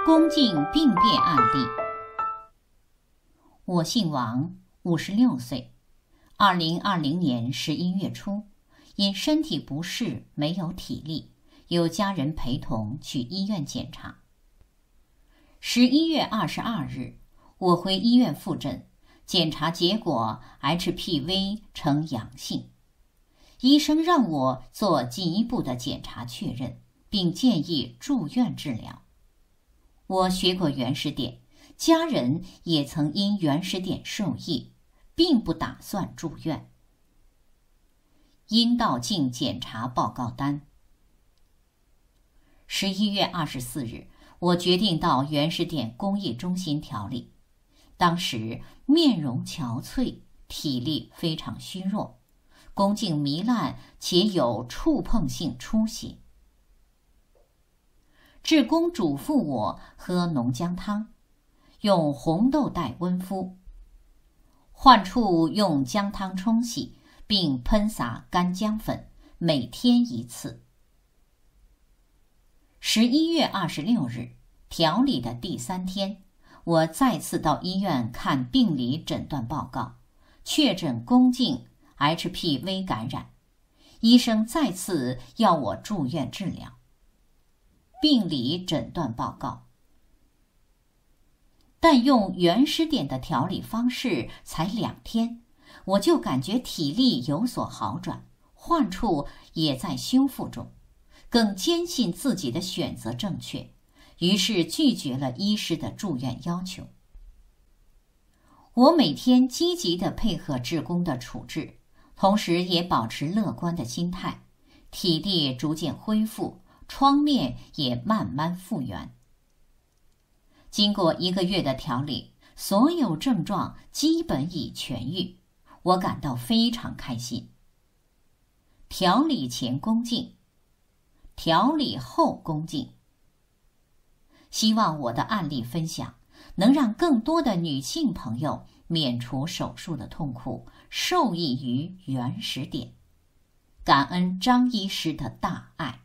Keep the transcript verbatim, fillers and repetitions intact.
宫颈病变案例。我姓王，五十六岁，二零二零年十一月初，因身体不适没有体力，有家人陪同去医院检查。十一月二十二日，我回医院复诊，检查结果 H P V 呈阳性，医生让我做进一步的检查确认，并建议住院治疗。我学过原始点，家人也曾因原始点受益，并不打算住院。阴道镜检查报告单。十一月二十四日，我决定到原始点公益中心调理。当时面容憔悴，体力非常虚弱，宫颈糜烂且有触碰性出血。志工嘱咐我喝浓姜汤，用红豆带温敷，患处用姜汤冲洗，并喷洒干姜粉，每天一次。十一月二十六日，调理的第三天，我再次到医院看病理诊断报告，确诊宫颈 H P V 感染，医生再次要我住院治疗。病理诊断报告，但用原始点的调理方式才两天，我就感觉体力有所好转，患处也在修复中，更坚信自己的选择正确，于是拒绝了医师的住院要求。我每天积极地配合志工的处置，同时也保持乐观的心态，体力逐渐恢复，创面也慢慢复原。经过一个月的调理，所有症状基本已痊愈，我感到非常开心。调理前恭敬，调理后恭敬。希望我的案例分享能让更多的女性朋友免除手术的痛苦，受益于原始点。感恩张医师的大爱。